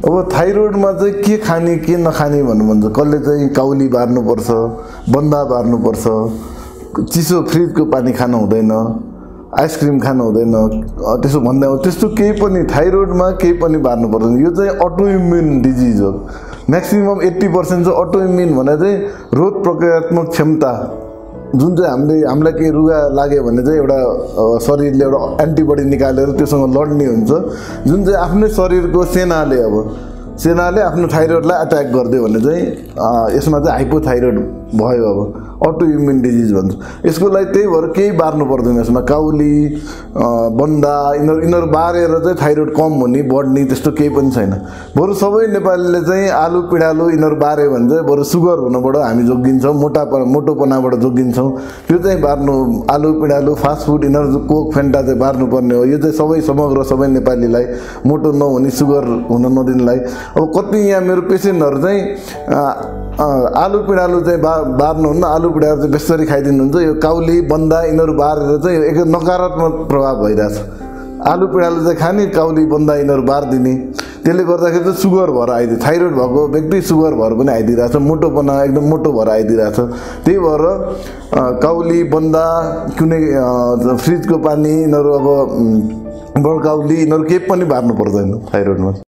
अब थाइरोइडमा चाहिँ के खाने के नखाने भन्नु भन्छ। कसले चाहिँ काउली बार्नुपर्छ, बन्दा बार्नुपर्छ, चिसो फ्रिजको पानी खानु हुँदैन, आइसक्रिम खानु हुँदैन, त्यसो भन्दै हो। त्यस्तो केही पनि थाइरोइडमा केही पनि बार्नु पर्दैन। यो चाहिँ अटो इम्युन डिजिज हो। म्याक्सिमम 80% चाहिँ अटो इम्युन भने चाहिँ रोग प्रतिक्रियात्मक क्षमता, जुन चाहिँ हामीलाई केही रुगा लाग्यो भने चाहिँ एउटा शरीरले एउटा एन्टिबडी निकालेर त्योसँग लड्ने हुन्छ, जुन चाहिँ आफ्नै शरीरको सेनाले आफ्नो थाइरोइडलाई अट्याक गरिदियो भने चाहिँ यसमा चाहिँ हाइपोथाइरोइड भयो। अब अटो इम्युन डिजिज भन्छ यसको लागि। त्यही भएर केही बार्नु पर्दैन यसमा। काउली बन्दा यिनीहरू बारेर चाहिँ थाइरोइड कम हुने बढ्ने त्यस्तो केही पनि छैन। बरु सबै नेपालीले चाहिँ आलु पिँडालु यिनीहरू बार्यो भने चाहिँ बरु सुगर हुनबाट हामी जोगिन्छौँ, मोटोपनाबाट जोगिन्छौँ। त्यो चाहिँ बार्नु, आलु पिँडालु फास्ट फुड यिनीहरू कोक फेन्टा चाहिँ बार्नुपर्ने हो। यो चाहिँ समग्र सबै नेपालीलाई मोटो नहुने, सुगर हुन नदिनलाई। अब कति यहाँ मेरो पेसेन्टहरू चाहिँ आलु पिँडालु चाहिँ बार्नुहुन्न, आलु पिँडालु चाहिँ बेसरी खाइदिनुहुन्छ। यो काउली बन्दा यिनीहरू बारेर चाहिँ एक नकारात्मक प्रभाव भइरहेछ। आलु पिँडालु चाहिँ खाने, काउली बन्दा यिनीहरू बारिदिने, त्यसले गर्दाखेरि चाहिँ सुगर भएर आइदियो। थाइरोइड भएको व्यक्ति सुगर भएर पनि आइदिरहेछ, मोटोपना एकदम मोटो भएर आइदिरहेछ। त्यही भएर काउली बन्दा कुनै फ्रिजको पानी यिनीहरू अब बडकाउली यिनीहरू केही पनि बार्नु पर्दैन थाइरोइडमा।